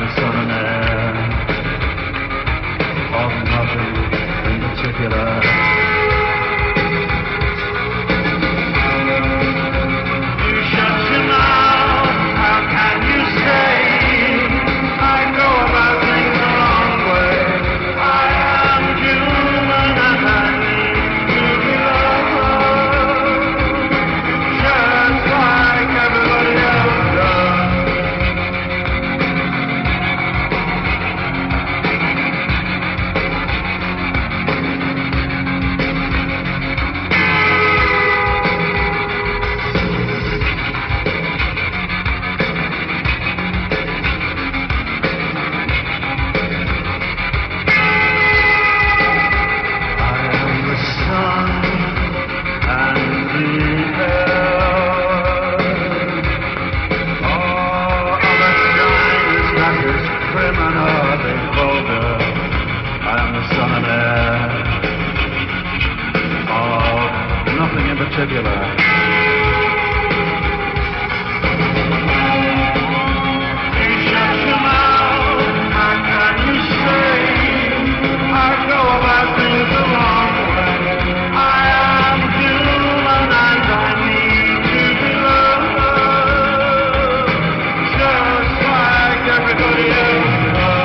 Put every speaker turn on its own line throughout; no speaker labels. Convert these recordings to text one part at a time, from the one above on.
the sun and air of nothing in particular. You shut your mouth, how can you say I go about things the wrong way? I am human and I need to be loved, just like everybody else does. Nothing in particular. You shut your mouth, how can you say I go about things the wrong way? I am human and I need to be loved, just like everybody else does.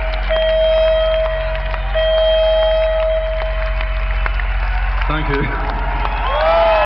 Thank you.